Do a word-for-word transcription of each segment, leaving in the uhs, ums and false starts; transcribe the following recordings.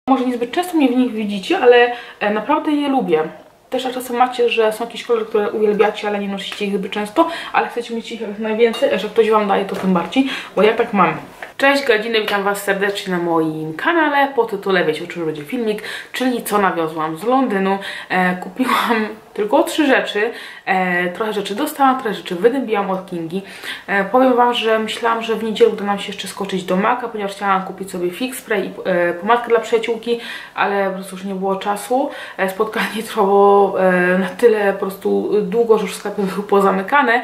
Może niezbyt często mnie w nich widzicie, ale naprawdę je lubię. Też czasem macie, że są jakieś kolory, które uwielbiacie, ale nie nosicie ich zbyt często, ale chcecie mieć ich jak najwięcej, że ktoś wam daje, to tym bardziej, bo ja tak mam. Cześć Gadziny, witam was serdecznie na moim kanale po tytule, wiecie o czym będzie filmik, czyli co nawiozłam z Londynu. E, kupiłam tylko trzy rzeczy, e, trochę rzeczy dostałam, trochę rzeczy wydębiłam od Kingi. E, powiem wam, że myślałam, że w niedzielę uda nam się jeszcze skoczyć do Maka, ponieważ chciałam kupić sobie fix spray i e, pomadkę dla przyjaciółki, ale po prostu już nie było czasu. E, spotkanie trwało e, na tyle po prostu długo, że już sklepy były pozamykane.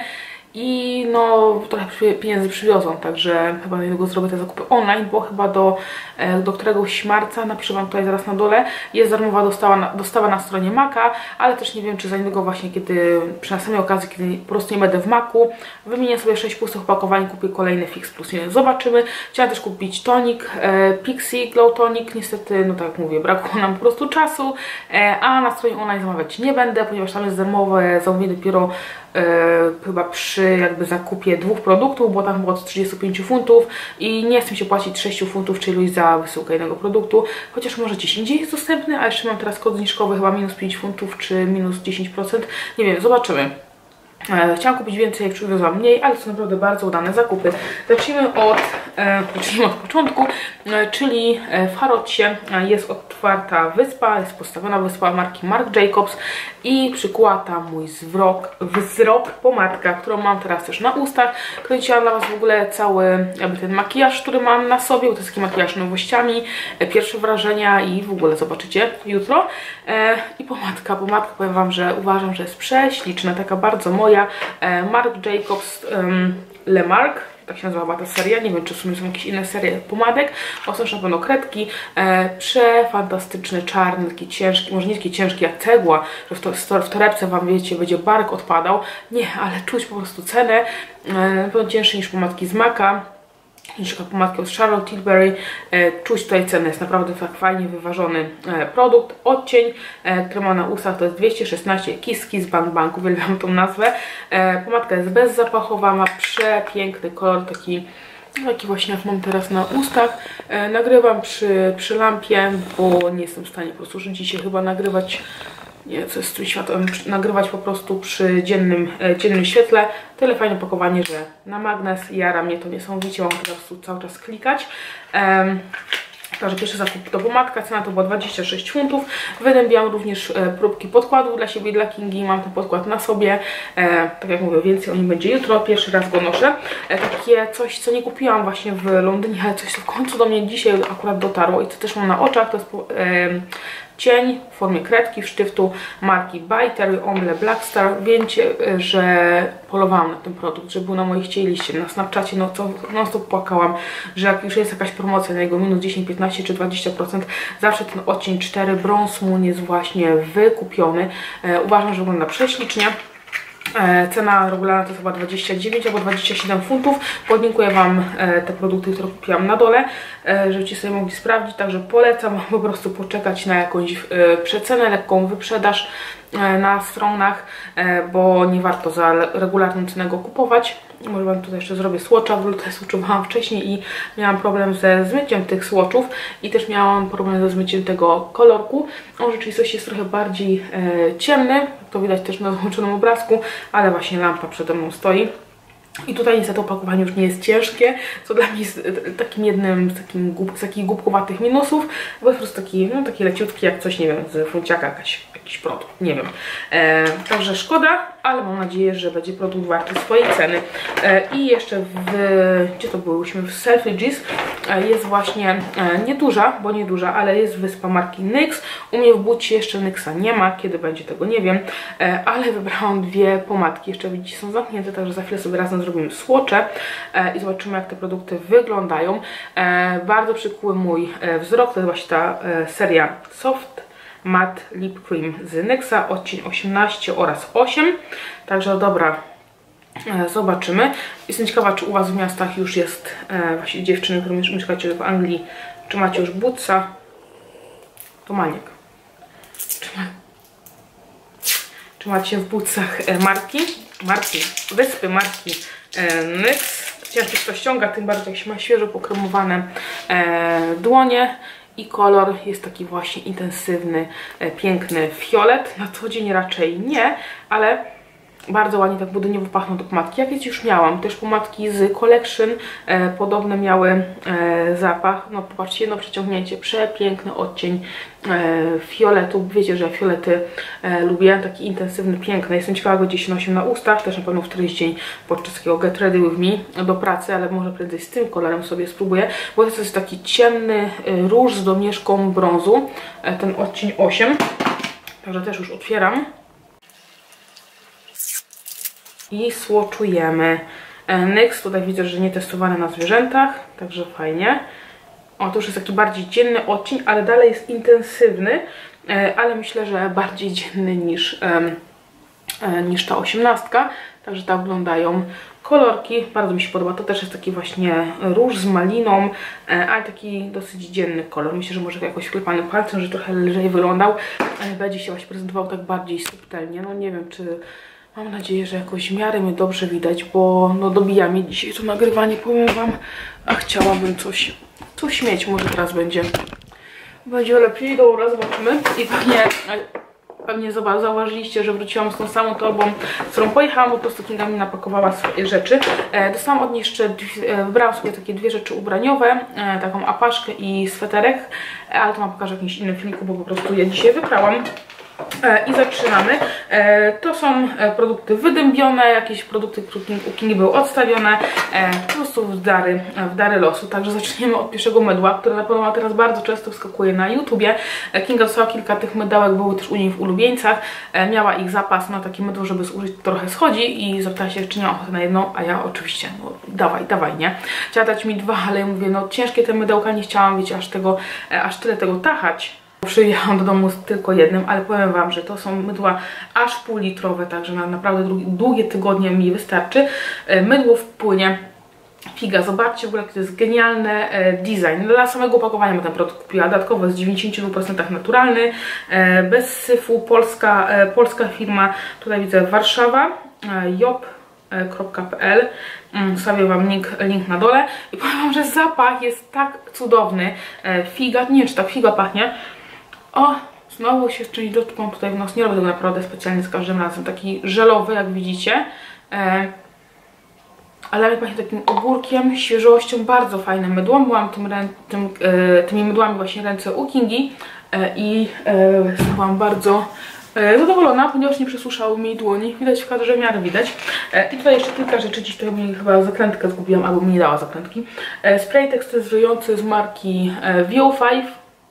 I no trochę pieniędzy przywiozą, także chyba niedługo zrobię te zakupy online, bo chyba do, do któregoś marca, napiszę wam tutaj zaraz na dole, jest darmowa dostawa na, dostawa na stronie Maka, ale też nie wiem, czy za niedługo właśnie, kiedy przy następnej okazji, kiedy po prostu nie będę w Maku, wymienię sobie sześć pustych opakowań, kupię kolejny Fix Plus, nie, zobaczymy. Chciałam też kupić tonik, e, Pixie Glow Tonic, niestety, no tak jak mówię, brakło nam po prostu czasu, e, a na stronie online zamawiać nie będę, ponieważ tam jest darmowe zamówienie dopiero e, chyba przy jakby zakupie dwóch produktów, bo tam było od trzydziestu pięciu funtów i nie chcę się płacić sześciu funtów, czy iluś za wysyłkę jednego produktu, chociaż może gdzieś indziej jest dostępny, a jeszcze mam teraz kod zniżkowy, chyba minus pięć funtów, czy minus dziesięć procent, nie wiem, zobaczymy. E, chciałam kupić więcej, jak przywiozłam mniej, ale to są naprawdę bardzo udane zakupy. Zacznijmy od, e, zacznijmy od początku, e, czyli w Harrodzie jest otwarta wyspa, jest postawiona wyspa marki Marc Jacobs i przykuła tam mój wzrok, wzrok pomadka, którą mam teraz też na ustach. Kręciłam dla was w ogóle cały jakby ten makijaż, który mam na sobie, bo to jest taki makijaż nowościami, e, pierwsze wrażenia i w ogóle zobaczycie jutro. E, I pomadka, pomadka powiem wam, że uważam, że jest prześliczna, taka bardzo moja. Marc Jacobs um, Le Marc, tak się nazywa ta seria, nie wiem, czy w sumie są jakieś inne serie pomadek, o są na pewno kredki, e, przefantastyczny, czarny, taki ciężki, może nie taki ciężki jak cegła, że w, to, w torebce wam wiecie, będzie bark odpadał, nie, ale czuć po prostu cenę, e, na pewno cięższy niż pomadki z Maka, niż pomadkę od Charlotte Tilbury. E, czuć tutaj cenę, jest naprawdę tak fajnie wyważony e, produkt. Odcień, e, który ma na ustach, to jest dwieście szesnaście Kiss Kiss Bang Bang, uwielbiam tą nazwę. E, pomadka jest bezzapachowa, ma przepiękny kolor, taki taki właśnie jak mam teraz na ustach. E, nagrywam przy, przy lampie, bo nie jestem w stanie po prostu już dzisiaj chyba nagrywać, nie, co jest z tym światłem, nagrywać po prostu przy dziennym, e, dziennym świetle. Tyle fajne opakowanie, że na magnes jara mnie to niesamowicie, mam po prostu cały czas klikać. Um, Także pierwszy zakup to pomadka, cena to była dwadzieścia sześć funtów. Wydębiłam również e, próbki podkładu dla siebie i dla Kingi, mam ten podkład na sobie. E, tak jak mówię, więcej o nim będzie jutro, pierwszy raz go noszę. E, takie coś, co nie kupiłam właśnie w Londynie, ale coś, co w końcu do mnie dzisiaj akurat dotarło i co też mam na oczach, to jest e, cień w formie kredki w sztyftu marki By Terry Omble Black Star. Wiecie, że polowałam na ten produkt, że był na moich liście na Snapchacie, no co non stop płakałam, że jak już jest jakaś promocja na jego minus dziesięć, piętnaście czy dwadzieścia procent, zawsze ten odcień cztery Bronze Moon jest właśnie wykupiony. E, uważam, że wygląda prześlicznie. E, cena regularna to jest chyba dwadzieścia dziewięć albo dwadzieścia siedem funtów. Podlinkuję wam e, te produkty, które kupiłam na dole, e, żebyście sobie mogli sprawdzić. Także polecam po prostu poczekać na jakąś e, przecenę, lekką wyprzedaż e, na stronach, e, bo nie warto za regularną cenę go kupować. Może wam tutaj jeszcze zrobię swatcha, bo tutaj swatchowałam wcześniej i miałam problem ze zmyciem tych swatchów i też miałam problem ze zmyciem tego kolorku. On w rzeczywistości jest trochę bardziej e, ciemny, to widać też na złączonym obrazku, ale właśnie lampa przede mną stoi. I tutaj niestety opakowanie już nie jest ciężkie, co dla mnie jest takim jednym z, takim gub, z takich głupkowatych minusów, bo jest po prostu taki, no, taki leciutki jak coś, nie wiem, z funciaka jakaś, jakiś produkt, nie wiem. E, także szkoda, ale mam nadzieję, że będzie produkt warty swojej ceny. E, I jeszcze w, gdzie to byłyśmy, w Selfridges e, jest właśnie e, nieduża, bo nieduża, ale jest wyspa marki NYX. U mnie w bucie jeszcze NYXa nie ma, kiedy będzie tego nie wiem, e, ale wybrałam dwie pomadki, jeszcze widzicie są zamknięte, także za chwilę sobie razem zrobimy swatche e, i zobaczymy, jak te produkty wyglądają. E, bardzo przykuły mój e, wzrok, to jest właśnie ta e, seria Soft Matte Lip Cream z NYXa, odcień osiemnaście oraz osiem. Także dobra, e, zobaczymy. Jestem ciekawa, czy u was w miastach już jest, e, właśnie dziewczyny, które mieszkacie w Anglii, czy macie już Bootsa. To Maniek. Czy, ma... czy macie w Bootsach e, marki? Marki, wyspy marki e, NYX. Ciężko się to ściąga, tym bardziej jak się ma świeżo pokremowane e, dłonie. i kolor jest taki właśnie intensywny, piękny fiolet. Na co dzień raczej nie, ale bardzo ładnie tak budyniowo pachną do pomadki. Ja kiedyś już miałam też pomadki z Collection, e, podobne miały e, zapach. No popatrzcie, jedno przeciągnięcie, przepiękny odcień e, fioletu. Wiecie, że fiolety e, lubię, taki intensywny, piękny. Jestem ciekawa, go gdzieś nosił na ustach, też na pewno w któryś dzień podczas takiego Get Ready With Me do pracy, ale może prędzej z tym kolorem sobie spróbuję, bo to jest taki ciemny e, róż z domieszką brązu, e, ten odcień osiem. Także też już otwieram. I słoczujemy. Nyx, tutaj widzę, że nie testowane na zwierzętach, także fajnie. O, to już jest taki bardziej dzienny odcień, ale dalej jest intensywny, ale myślę, że bardziej dzienny niż, niż ta osiemnastka. Także tak wyglądają kolorki. Bardzo mi się podoba. To też jest taki właśnie róż z maliną, ale taki dosyć dzienny kolor. Myślę, że może jakoś wklepany palcem, że trochę lżej wyglądał, ale będzie się właśnie prezentował tak bardziej subtelnie. No nie wiem, czy... Mam nadzieję, że jakoś w miarę mnie dobrze widać, bo no dobija mnie dzisiaj to nagrywanie, powiem wam, a chciałabym coś, coś mieć, może teraz będzie, będzie lepiej, dobra, zobaczymy. I pewnie, pewnie zauważyliście, że wróciłam z tą samą torbą, z którą pojechałam, bo po prostu Kinga mi napakowała swoje rzeczy. E, dostałam od niej jeszcze, e, wybrałam sobie takie dwie rzeczy ubraniowe, e, taką apaszkę i sweterek, e, ale to wam pokażę w jakimś innym filmiku, bo po prostu je dzisiaj wybrałam. I zaczynamy. To są produkty wydębione, jakieś produkty, które u Kingi były odstawione, po prostu w dary, w dary losu. Także zaczniemy od pierwszego mydła, które na pewno teraz bardzo często wskakuje na YouTubie. Kinga dostała kilka tych mydełek, były też u niej w ulubieńcach. Miała ich zapas na takie mydło, żeby zużyć, trochę schodzi i zapytała się, czy nie mam ochoty na jedno, a ja oczywiście, no dawaj, dawaj, nie? Chciała dać mi dwa, ale ja mówię, no ciężkie te mydełka, nie chciałam, wiecie, aż tego, aż tyle tego tachać. Przyjechałam do domu z tylko jednym, ale powiem wam, że to są mydła aż półlitrowe, także na naprawdę długie tygodnie mi wystarczy. Mydło wpłynie. Figa, zobaczcie w ogóle, jaki to jest genialny design. Dla samego opakowania bym ten produkt kupiła. Dodatkowo jest w dziewięćdziesięciu dwóch procentach naturalny, bez syfu, polska, polska firma. Tutaj widzę Warszawa, job kropka p l. Wstawię wam link, link na dole. I powiem wam, że zapach jest tak cudowny. Figa, nie wiem, czy tak figa pachnie. O, znowu się czymś dotknął tutaj w nos. Nie robię tego naprawdę specjalnie z każdym razem. Taki żelowy, jak widzicie. E, ale pachnie takim ogórkiem, świeżością. Bardzo fajne mydło. Byłam tym, tym, e, tymi mydłami właśnie ręce u Kingi e, i e, byłam bardzo e, zadowolona, ponieważ nie przesuszały mi dłoni. Widać w kadrze, w miarę widać. E, I tutaj jeszcze kilka rzeczy. Dziś to mi chyba zakrętkę zgubiłam, albo mi nie dała zakrętki. E, spray tekstylizujący z marki e, V O pięć.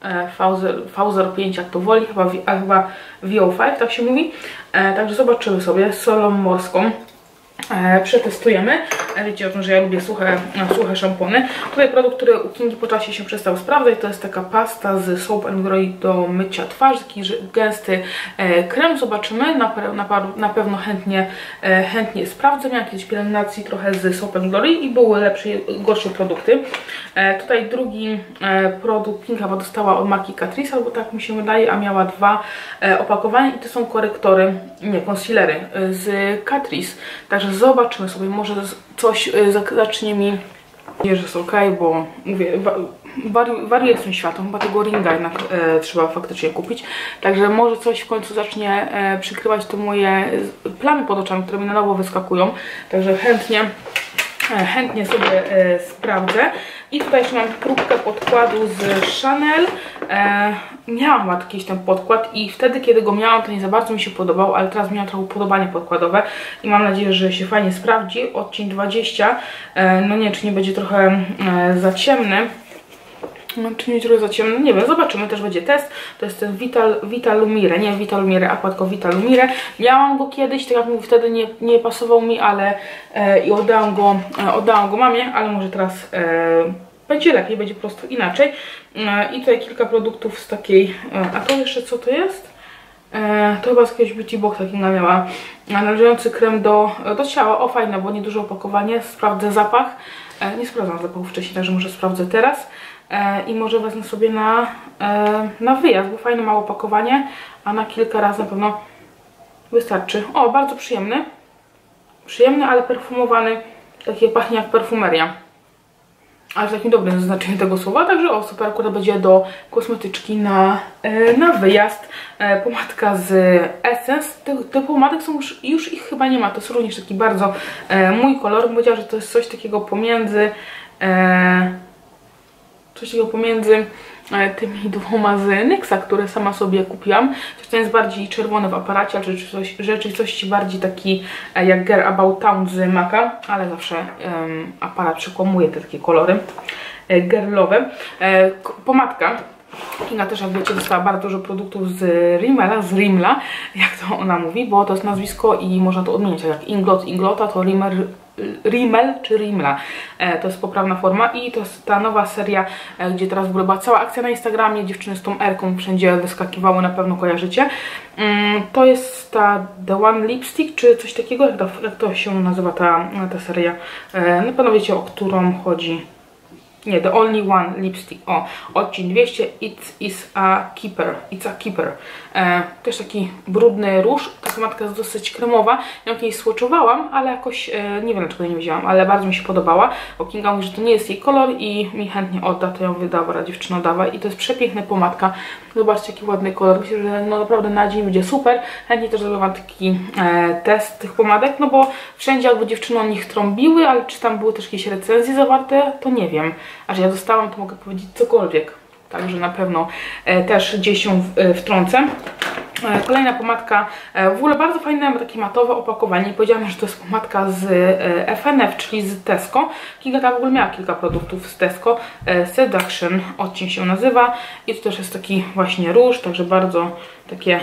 V zero pięć, jak to woli, chyba, a chyba V O pięć, tak się mówi. E, także zobaczymy sobie z solą morską. E, przetestujemy. E, wiecie o tym, że ja lubię suche, suche szampony. Tutaj produkt, który u Kingi po czasie się przestał sprawdzać, to jest taka pasta z Soap and Glory do mycia twarzy, taki gęsty e, krem. Zobaczymy, na, na, na pewno chętnie, e, chętnie sprawdzę. Miałam kiedyś pielęgnacji trochę z Soap and Glory i były lepsze, gorsze produkty. E, tutaj drugi e, produkt Kinga dostała od marki Catrice, albo tak mi się wydaje, a miała dwa e, opakowania i to są korektory, nie, concealery e, z Catrice. Także zobaczymy sobie, może coś y, zacznie mi, że jest ok, bo mówię, wari wariuję z tym światem, chyba tego ringa jednak e, trzeba faktycznie kupić. Także może coś w końcu zacznie e, przykrywać te moje plamy pod oczami, które mi na nowo wyskakują. Także chętnie, e, chętnie sobie e, sprawdzę. I tutaj jeszcze mam próbkę podkładu z Chanel. E, miałam chyba jakiś ten podkład i wtedy, kiedy go miałam, to nie za bardzo mi się podobał, ale teraz miałam trochę upodobanie podkładowe i mam nadzieję, że się fajnie sprawdzi. Odcień dwadzieścia. E, no nie wiem, czy nie będzie trochę e, za ciemny. No, czy nie trochę za ciemno? Nie wiem, zobaczymy, też będzie test. To jest ten Vital, Vital Lumire, nie Vital Lumire Aqua, tylko Vital Lumire. Miałam go kiedyś, tak jak mówię, wtedy nie, nie pasował mi, ale e, i oddałam go, e, oddałam go mamie, ale może teraz e, będzie lepiej, będzie po prostu inaczej. E, I tutaj kilka produktów z takiej, e, a to jeszcze co to jest? E, to chyba z jakiegoś beauty box takiego miała. Należący krem do, do ciała, o fajne, bo nieduże opakowanie, sprawdzę zapach. E, nie sprawdzam zapachu wcześniej, także może sprawdzę teraz. I może wezmę sobie na, na wyjazd, bo fajne małe opakowanie, a na kilka razy na pewno wystarczy. O, bardzo przyjemny. Przyjemny, ale perfumowany. Takie pachnie jak perfumeria. ale w takim dobrym znaczeniu tego słowa, także o, super, akurat będzie do kosmetyczki na, na wyjazd. Pomadka z Essence. Te, te pomadek są już, już ich chyba nie ma, to jest również taki bardzo e, mój kolor. Bym powiedziała, że to jest coś takiego pomiędzy e, coś takiego pomiędzy e, tymi dwoma z Nyxa, które sama sobie kupiłam. Ten jest bardziej czerwony w aparacie, ale rzeczywistości, rzeczywistości bardziej taki e, jak Girl About Town z Maca, ale zawsze e, aparat przekłamuje te takie kolory e, girlowe. E, pomadka. Kinga też, jak wiecie, dostała bardzo dużo produktów z Rimmela, z Rimmla, jak to ona mówi, bo to jest nazwisko i można to odmieniać, jak Inglot, Inglota, to Rimmel, Rimmel czy Rimmla. E, to jest poprawna forma i to jest ta nowa seria, e, gdzie teraz w ogóle była cała akcja na Instagramie, dziewczyny z tą R-ką wszędzie wyskakiwały, na pewno kojarzycie. Mm, to jest ta The One Lipstick, czy coś takiego, jak to, jak to się nazywa ta, ta seria. E, na pewno wiecie, o którą chodzi. Nie, The Only One Lipstick. O, odcień dwieście. It is a keeper. It's a keeper. E, też taki brudny róż. Ta pomadka jest dosyć kremowa. Ja ją kiedyś swatchowałam, ale jakoś e, nie wiem, dlaczego nie wzięłam, ale bardzo mi się podobała. Bo Kinga mówi, że to nie jest jej kolor i mi chętnie odda, to ją wydała, dziewczyna dawa. I to jest przepiękna pomadka. Zobaczcie, jaki ładny kolor. Myślę, że no naprawdę na dzień będzie super. Chętnie też zrobiłam taki e, test tych pomadek, no bo wszędzie albo dziewczyny o nich trąbiły, ale czy tam były też jakieś recenzje zawarte, to nie wiem. A że ja dostałam, to mogę powiedzieć cokolwiek. Także na pewno e, też gdzieś się w, e, wtrącę. E, kolejna pomadka, e, w ogóle bardzo fajne, takie matowe opakowanie. Powiedziałam, że to jest pomadka z e, F N F, czyli z Tesco. Kinga ta w ogóle miała kilka produktów z Tesco. E, Seduction odcień się nazywa. I to też jest taki właśnie róż, także bardzo takie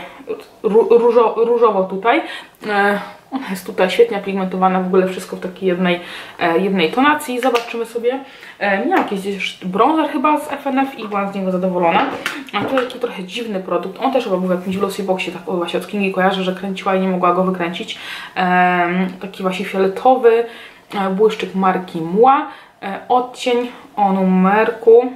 różo, różowo tutaj. E, Ona jest tutaj świetnie pigmentowana, w ogóle wszystko w takiej jednej, e, jednej tonacji. Zobaczymy sobie. E, miałam jakiś brązer chyba z F N F i byłam z niego zadowolona. A to taki trochę dziwny produkt. On też chyba był w jakimś glossy boxie, tak właśnie od Kingi kojarzę, że kręciła i nie mogła go wykręcić. E, taki właśnie fioletowy e, błyszczyk marki Mua. E, odcień o numerku.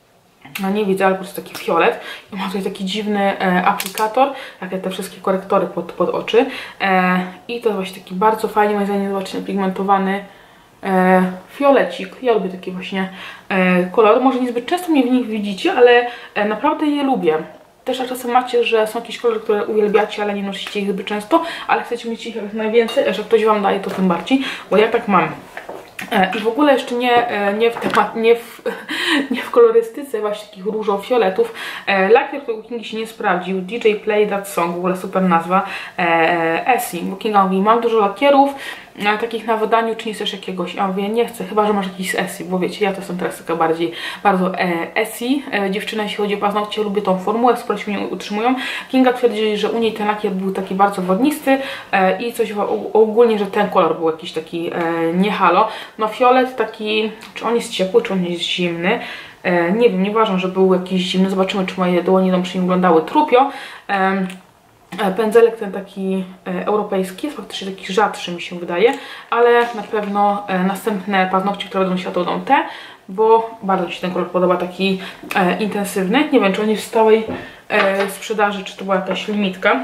No nie widzę, ale po prostu taki fiolet. I mam tutaj taki dziwny e, aplikator, jak te wszystkie korektory pod, pod oczy. E, I to jest właśnie taki bardzo fajnie, moim zdaniem, zobaczcie, pigmentowany e, fiolecik. Ja lubię takie właśnie e, kolory. Może niezbyt często mnie w nich widzicie, ale e, naprawdę je lubię. Też czasem macie, że są jakieś kolory, które uwielbiacie, ale nie nosicie ich zbyt często, ale chcecie mieć ich jak najwięcej, że ktoś wam daje, to tym bardziej, bo ja tak mam. I w ogóle jeszcze nie, nie, w, temat, nie, w, nie w kolorystyce właśnie takich różowo-fioletów. Lakier, który u Kingi się nie sprawdził. D J Play That Song, w ogóle super nazwa. Essie, bo Kinga mówi, mam dużo lakierów, takich na wydaniu, czy nie chcesz jakiegoś? Ja mówię, nie chcę, chyba że masz jakiś z Essie, bo wiecie, ja to jestem teraz taka bardziej bardzo e, Essie e, dziewczyna, jeśli chodzi o paznokcie, lubię tą formułę, skoro się mnie utrzymują. Kinga twierdzi, że u niej ten lakier był taki bardzo wodnisty e, i coś ogólnie, że ten kolor był jakiś taki e, nie halo. No fiolet taki, czy on jest ciepły, czy on jest zimny? E, nie wiem, nie uważam, że był jakiś zimny. Zobaczymy, czy moje dłonie będą przy nim wyglądały trupio. E, Pędzelek ten taki e, europejski, jest faktycznie taki rzadszy, mi się wydaje, ale na pewno e, następne paznokcie, które będą światło, będą te, bo bardzo mi się ten kolor podoba, taki e, intensywny. Nie wiem, czy on jest w stałej e, sprzedaży, czy to była jakaś limitka.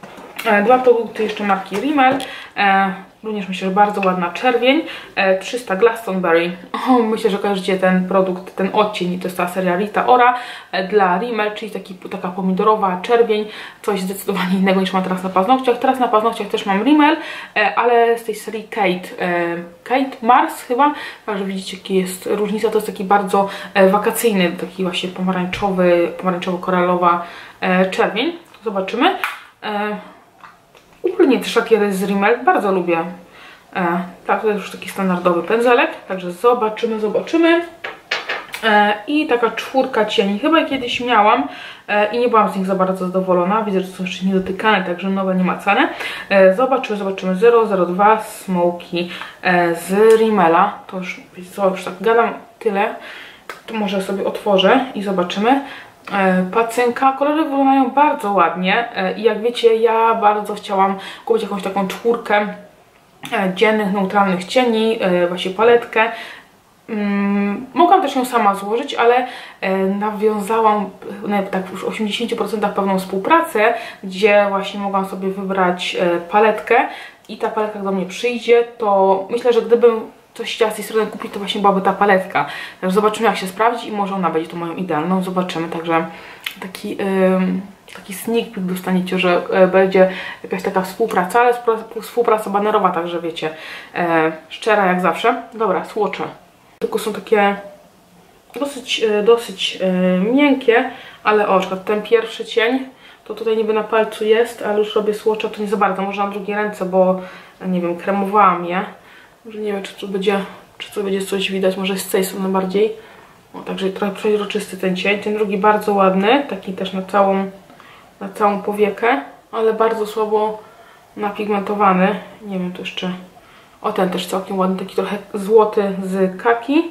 E, dwa produkty jeszcze marki Rimmel. E, Również myślę, że bardzo ładna czerwień. E, trzysta Glastonbury. O, myślę, że kojarzycie ten produkt, ten odcień. To jest ta seria Rita Ora e, dla Rimmel, czyli taki, taka pomidorowa czerwień. Coś zdecydowanie innego niż mam teraz na paznokciach. Teraz na paznokciach też mam Rimmel, e, ale z tej serii Kate. E, Kate Mars chyba. Także widzicie, jaka jest różnica. To jest taki bardzo e, wakacyjny, taki właśnie pomarańczowy, pomarańczowo-koralowa e, czerwień. Zobaczymy. E, Ogólnie też lakiery z Rimmel bardzo lubię. E, tak, to jest już taki standardowy pędzelek. Także zobaczymy, zobaczymy. E, I taka czwórka cieni. Chyba je kiedyś miałam e, i nie byłam z nich za bardzo zadowolona. Widzę, że są jeszcze niedotykane, także nowe, niemacane. E, zobaczymy, zobaczymy. zero zero dwa Smoky e, z Rimmela. To już, co, już tak gadam tyle. To może sobie otworzę i zobaczymy. Pacynka, kolory wyglądają bardzo ładnie i jak wiecie, ja bardzo chciałam kupić jakąś taką czwórkę dziennych, neutralnych cieni, właśnie paletkę. Mogłam też ją sama złożyć, ale nawiązałam tak już w osiemdziesięciu procentach pewną współpracę, gdzie właśnie mogłam sobie wybrać paletkę i ta paletka do mnie przyjdzie, to myślę, że gdybym coś chciała z tej strony kupić, to właśnie byłaby ta paletka. Także zobaczymy, jak się sprawdzi i może ona będzie to moją idealną. Zobaczymy, także taki, yy, taki sneak peek dostaniecie, że yy, będzie jakaś taka współpraca, ale współpraca banerowa, także wiecie, yy, szczera jak zawsze. Dobra, słocze. Tylko są takie dosyć, yy, dosyć yy, miękkie, ale o, na przykład ten pierwszy cień, to tutaj niby na palcu jest, ale już robię słocza, to nie za bardzo, może na drugie ręce, bo nie wiem, kremowałam je. Może nie wiem, czy tu będzie, czy tu będzie coś widać, może z tej strony bardziej. O, także trochę przeźroczysty ten cień. Ten drugi bardzo ładny, taki też na całą, na całą powiekę, ale bardzo słabo napigmentowany. Nie wiem, to jeszcze... O, ten też całkiem ładny, taki trochę złoty z kaki.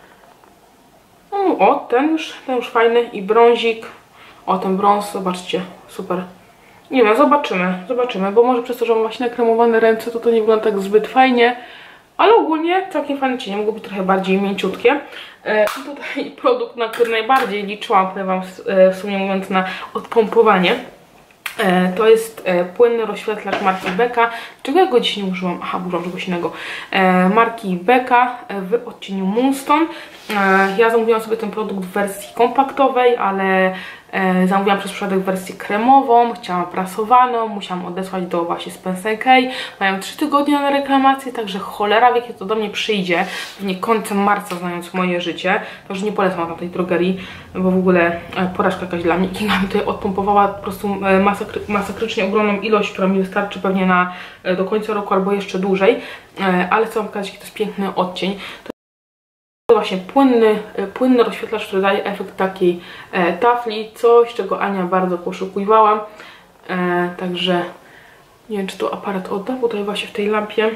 O, ten już, ten już fajny i brązik. O, ten brąz, zobaczcie, super. Nie wiem, zobaczymy, zobaczymy, bo może przez to, że mam właśnie nakremowane ręce, to to nie wygląda tak zbyt fajnie. Ale ogólnie całkiem fajne cienie, mogło być trochę bardziej mięciutkie. E, I tutaj produkt, na który najbardziej liczyłam, powiem wam e, w sumie mówiąc, na odpompowanie. E, to jest e, płynny rozświetlacz marki Becka. Czego ja go dzisiaj nie użyłam? Aha, użyłam czegoś innego. E, marki Becka w odcieniu Moonstone. E, ja zamówiłam sobie ten produkt w wersji kompaktowej, ale e, zamówiłam przez przypadek wersję kremową. Chciałam prasowaną, musiałam odesłać do właśnie Spencer and Kay. Mają trzy tygodnie na reklamację, także cholera wie, kiedy to do mnie przyjdzie. Pewnie końcem marca, znając moje życie. Także nie polecam na tej drogerii, bo w ogóle e, porażka jakaś dla mnie. Kinga mi tutaj odpompowała po prostu e, masakry, masakrycznie ogromną ilość, która mi wystarczy pewnie na e, do końca roku albo jeszcze dłużej. E, ale chcę wam pokazać, jaki to jest piękny odcień. To właśnie płynny, płynny rozświetlacz, który daje efekt takiej e, tafli, coś, czego Ania bardzo poszukiwała. E, także nie wiem, czy to aparat odda, bo tutaj właśnie w tej lampie,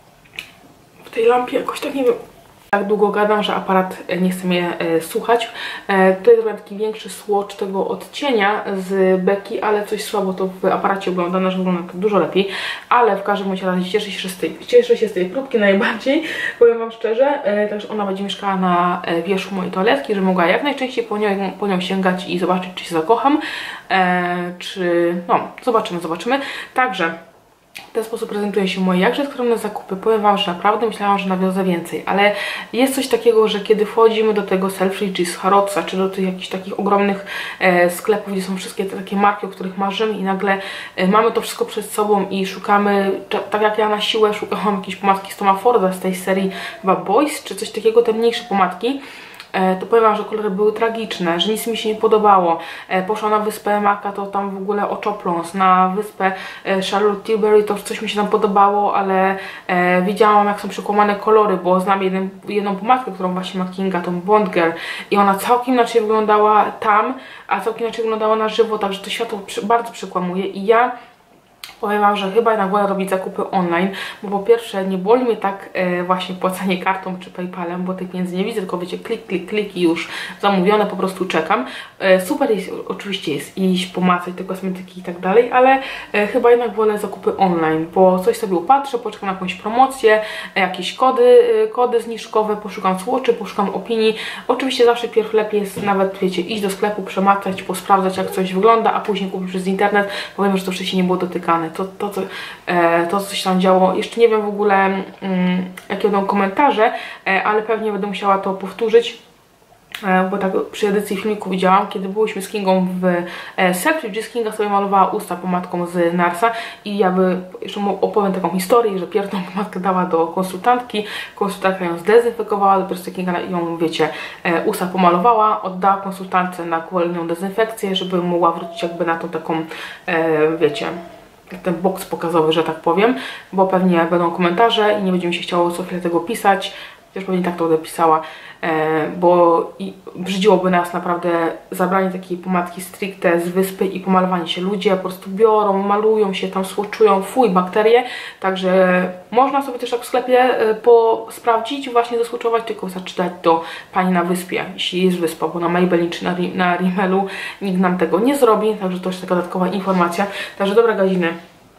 w tej lampie jakoś tak nie wiem, tak długo gadam, że aparat nie chce mnie e, słuchać. E, to jest taki większy swatch tego odcienia z Becki, ale coś słabo to w aparacie wygląda, nasz wygląda to dużo lepiej. Ale w każdym razie cieszę się z tej, cieszę się z tej próbki najbardziej, powiem wam szczerze. E, także ona będzie mieszkała na e, wierzchu mojej toaletki, że mogła jak najczęściej po nią, po nią sięgać i zobaczyć, czy się zakocham. E, czy... no, zobaczymy, zobaczymy. Także w ten sposób prezentują się moje jakże skromne zakupy. Powiem wam, że naprawdę myślałam, że nawiozę więcej, ale jest coś takiego, że kiedy wchodzimy do tego Selfridges, Harrodsa, czy do tych jakichś takich ogromnych e, sklepów, gdzie są wszystkie te takie marki, o których marzymy i nagle e, mamy to wszystko przed sobą i szukamy, tak jak ja na siłę szukałam jakiejś pomadki z Toma Forda z tej serii chyba Boys, czy coś takiego, te mniejsze pomadki, to powiem wam, że kolory były tragiczne, że nic mi się nie podobało. Poszłam na wyspę Maka, to tam w ogóle oczopląs. Na wyspę Charlotte Tilbury to coś mi się tam podobało, ale e, widziałam, jak są przekłamane kolory, bo znam jeden, jedną pomadkę, którą właśnie ma Kinga, tą Bond Girl, i ona całkiem inaczej wyglądała tam, a całkiem inaczej wyglądała na żywo, także to światło przy, bardzo przekłamuje i ja powiem wam, że chyba jednak wolę robić zakupy online, bo po pierwsze nie boli mnie tak e, właśnie płacenie kartą czy PayPalem, bo tych pieniędzy nie widzę, tylko wiecie, klik, klik, klik i już zamówione, po prostu czekam. E, super jest, oczywiście jest iść, pomacać te kosmetyki i tak dalej, ale e, chyba jednak wolę zakupy online, bo coś sobie upatrzę, poczekam na jakąś promocję, e, jakieś kody, e, kody zniżkowe, poszukam swatchy, poszukam opinii. Oczywiście zawsze pierw lepiej jest nawet, wiecie, iść do sklepu, przemacać, posprawdzać, jak coś wygląda, a później kupić przez internet. Powiem, że to wcześniej nie było dotykane. To, to, to, e, to co się tam działo, jeszcze nie wiem w ogóle mm, jakie będą komentarze, e, ale pewnie będę musiała to powtórzyć, e, bo tak przy edycji filmiku widziałam, kiedy byłyśmy z Kingą w e, Selfridges, Kinga sobie malowała usta pomadką z Narsa i ja by, jeszcze opowiem taką historię, że pierwszą pomadkę dała do konsultantki, konsultantka ją zdezynfekowała, dopiero co Kinga ją, wiecie, e, usta pomalowała, oddała konsultantce na kolejną dezynfekcję, żeby mogła wrócić jakby na tą taką, e, wiecie, ten boks pokazowy, że tak powiem, bo pewnie będą komentarze i nie będzie mi się chciało co chwilę tego pisać, chociaż pewnie tak to będę pisała, e, bo i brzydziłoby nas naprawdę zabranie takiej pomadki stricte z wyspy i pomalowanie się. Ludzie po prostu biorą, malują się, tam słoczują, fuj, bakterie, także można sobie też tak w sklepie e, po, sprawdzić, właśnie zasłoczować, tylko zaczytać do pani na wyspie, jeśli jest wyspa, bo na Maybelline czy na, na Rimmelu nikt nam tego nie zrobi, także to jest taka dodatkowa informacja. Także dobra godziny.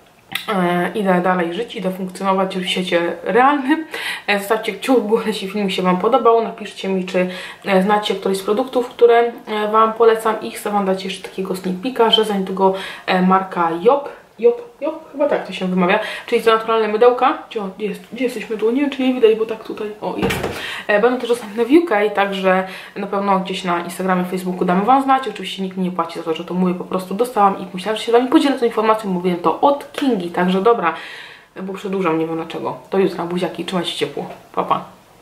E, idę dalej żyć, idę funkcjonować w świecie realnym. E, zostawcie kciuk w górę, jeśli film się wam podobał. Napiszcie mi, czy e, znacie któryś z produktów, które e, wam polecam i chcę wam dać jeszcze takiego sneak peeka, że za niedługo e, marka Job Jop, Jop, chyba tak to się wymawia, czyli to naturalne mydełka. Gdzie, gdzie, jest, gdzie jesteśmy tu? Nie wiem, czy je widać, bo tak tutaj, o jest. E, będą też dostępne w U K, także na pewno gdzieś na Instagramie, Facebooku damy Wam znać. Oczywiście nikt mi nie płaci za to, że to mówię, po prostu dostałam i myślałam, że się z Wami podzielę tą informacją, mówiłem to od Kingi, także dobra, bo przedłużam, nie wiem dlaczego. Do jutra, buziaki, trzymajcie się ciepło, pa pa.